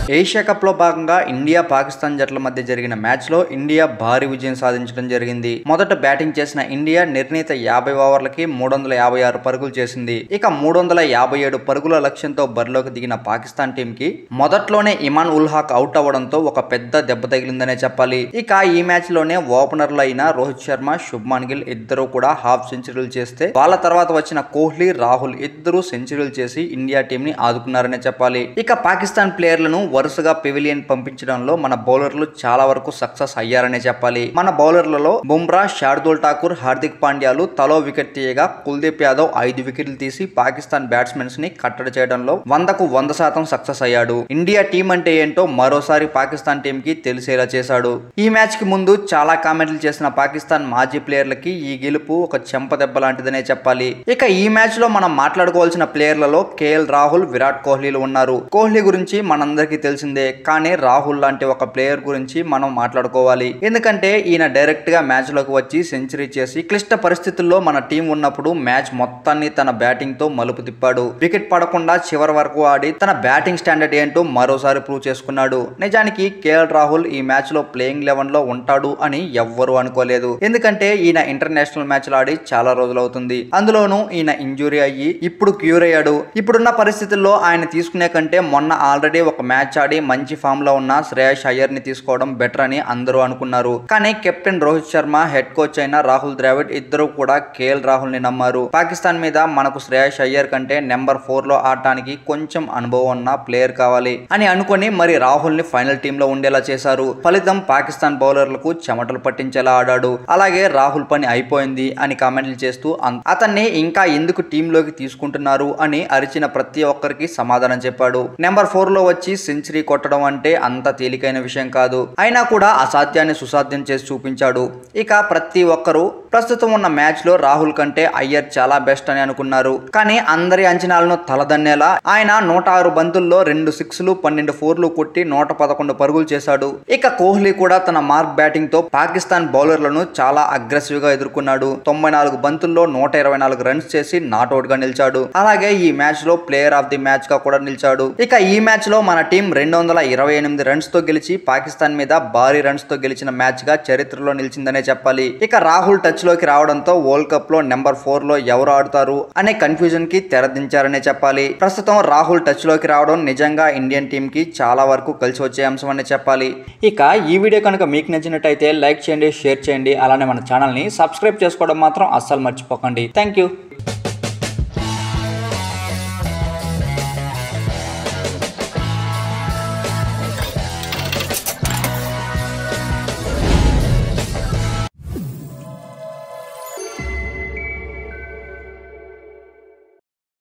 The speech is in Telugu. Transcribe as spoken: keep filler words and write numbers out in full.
ఏషియా కప్ లో భాగంగా ఇండియా పాకిస్తాన్ జట్ల మధ్య జరిగిన మ్యాచ్ లో ఇండియా భారీ విజయం సాధించడం జరిగింది. మొదట బ్యాటింగ్ చేసిన ఇండియా నిర్ణీత యాభై ఓవర్లకి మూడు వందల యాభై ఆరు పరుగులు చేసింది. ఇక మూడు వందల యాభై ఏడు పరుగుల లక్ష్యంతో బరిలోకి దిగిన పాకిస్తాన్ టీం కి మొదట్లోనే ఇమాన్ ఉల్ హక్ అవుట్ అవ్వడంతో ఒక పెద్ద దెబ్బ తగిలిందనే చెప్పాలి. ఇక ఈ మ్యాచ్ లోనే ఓపెనర్లు అయిన రోహిత్ శర్మ, శుభ్మన్ గిల్ ఇద్దరు కూడా హాఫ్ సెంచరీలు చేస్తే వాళ్ళ తర్వాత వచ్చిన కోహ్లీ, రాహుల్ ఇద్దరు సెంచరీలు చేసి ఇండియా టీం ని ఆదుకున్నారనే చెప్పాలి. ఇక పాకిస్తాన్ ప్లేయర్లను వరుసగా పెవిలియన్ పంపించడంలో మన బౌలర్లు చాలా వరకు సక్సెస్ అయ్యారనే చెప్పాలి. మన బౌలర్లలో బుమ్రా, శార్దుల్ ఠాకూర్, హార్దిక్ పాండ్యాలు తలో వికెట్ తీయగా కుల్దీప్ యాదవ్ ఐదు వికెట్లు తీసి పాకిస్తాన్ బ్యాట్స్మెన్స్ ని కట్టడి చేయడంలో వందకు వంద శాతం సక్సెస్ అయ్యాడు. ఇండియా టీం అంటే ఏంటో మరోసారి పాకిస్తాన్ టీం కి తెలిసేలా చేశాడు. ఈ మ్యాచ్ కి ముందు చాలా కామెంట్లు చేసిన పాకిస్తాన్ మాజీ ప్లేయర్లకి ఈ గెలుపు ఒక చెంప దెబ్బ లాంటిదనే చెప్పాలి. ఇక ఈ మ్యాచ్ లో మనం మాట్లాడుకోవాల్సిన ప్లేయర్లలో కేఎల్ రాహుల్, విరాట్ కోహ్లీలు ఉన్నారు. కోహ్లీ గురించి మనందరికీ తెలిసిందే, కానీ రాహుల్ లాంటి ఒక ప్లేయర్ గురించి మనం మాట్లాడుకోవాలి. ఎందుకంటే ఈయన డైరెక్ట్ గా మ్యాచ్ లోకి వచ్చి సెంచరీ చేసి క్లిష్ట పరిస్థితుల్లో మన టీం ఉన్నప్పుడు మ్యాచ్ మొత్తాన్ని తన బ్యాటింగ్ తో మలుపు తిప్పాడు. వికెట్ పడకుండా చివరి వరకు ఆడి తన బ్యాటింగ్ స్టాండర్డ్ ఏంటో మరోసారి ప్రూవ్ చేసుకున్నాడు. నిజానికి కేఎల్ రాహుల్ ఈ మ్యాచ్ లో ప్లేయింగ్ లెవెన్ లో ఉంటాడు అని ఎవ్వరూ అనుకోలేదు. ఎందుకంటే ఈయన ఇంటర్నేషనల్ మ్యాచ్లు ఆడి చాలా రోజులు అవుతుంది. అందులోనూ ఈయన ఇంజురీ అయ్యి ఇప్పుడు క్యూర్ అయ్యాడు. ఇప్పుడున్న పరిస్థితుల్లో ఆయన తీసుకునే కంటే మొన్న ఆల్రెడీ ఒక మ్యాచ్ ఆడి మంచి ఫామ్ లో ఉన్న శ్రేయస్ అయ్యర్ ని తీసుకోవడం బెటర్ అని అందరూ అనుకున్నారు. కానీ captain Rohit Sharma, head coach అయిన రాహుల్ ద్రావిడ్ ఇద్దరు కూడా కేఎల్ రాహుల్ ని నమ్మారు. పాకిస్తాన్ మీద మనకు శ్రేయస్ అయ్యర్ కంటే నెంబర్ ఫోర్ లో ఆడటానికి కొంచెం అనుభవం ఉన్న ప్లేయర్ కావాలి అని అనుకుని మరి రాహుల్ ని ఫైనల్ టీమ్ లో ఉండేలా చేశారు. ఫలితం పాకిస్తాన్ బౌలర్లకు చెమటలు పట్టించేలా ఆడాడు. అలాగే రాహుల్ పని అయిపోయింది అని కామెంట్లు చేస్తూ అతన్ని ఇంకా ఎందుకు టీంలోకి తీసుకుంటున్నారు అని అరిచిన ప్రతి ఒక్కరికి సమాధానం చెప్పాడు. నెంబర్ ఫోర్ లో వచ్చి సెంచరీ కొట్టడం అంటే అంత తేలికైన విషయం కాదు. అయినా కూడా అసాధ్యాన్ని సుసాధ్యం చేసి చూపించాడు. ఇక ప్రతి ఒక్కరూ ప్రస్తుతం ఉన్న మ్యాచ్ లో రాహుల్ కంటే అయ్యర్ చాలా బెస్ట్ అని అనుకున్నారు. కానీ అందరి అంచనాలను తలదన్నేలా ఆయన నూట ఆరు బంతుల్లో రెండు సిక్స్లు, పన్నెండు ఫోర్లు కొట్టి నూట పదకొండు పరుగులు చేశాడు. ఇక కోహ్లీ కూడా తన మార్క్ బ్యాటింగ్ తో పాకిస్తాన్ బౌలర్లను చాలా అగ్రెసివ్ గా ఎదుర్కొన్నాడు. తొంభై నాలుగు బంతుల్లో నూట ఇరవై నాలుగు రన్స్ చేసి నాట్అవుట్ గా నిలిచాడు. అలాగే ఈ మ్యాచ్ లో ప్లేయర్ ఆఫ్ ది మ్యాచ్ గా కూడా నిలిచాడు. ఇక ఈ మ్యాచ్ లో మన టీం రెండు వందల ఇరవై ఎనిమిది రన్స్ తో గెలిచి పాకిస్తాన్ మీద భారీ రన్స్ తో గెలిచిన మ్యాచ్ గా చరిత్రలో నిలిచిందనే చెప్పాలి. ఇక రాహుల్ టచ్ లోకి రావడంతో వరల్డ్ కప్ లో నెంబర్ ఫోర్ లో ఎవరు ఆడుతారు అనే కన్ఫ్యూజన్ కి తెరదించారనే చెప్పాలి. ప్రస్తుతం రాహుల్ టచ్ లోకి రావడం నిజంగా ఇండియన్ టీం కి చాలా వరకు కలిసి వచ్చే అంశం అనే చెప్పాలి. ఇక ఈ వీడియో కనుక మీకు నచ్చినట్టయితే లైక్ చేయండి, షేర్ చేయండి. అలానే మన ఛానల్ ని సబ్స్క్రైబ్ చేసుకోవడం మాత్రం అస్సలు మర్చిపోకండి. Thank you.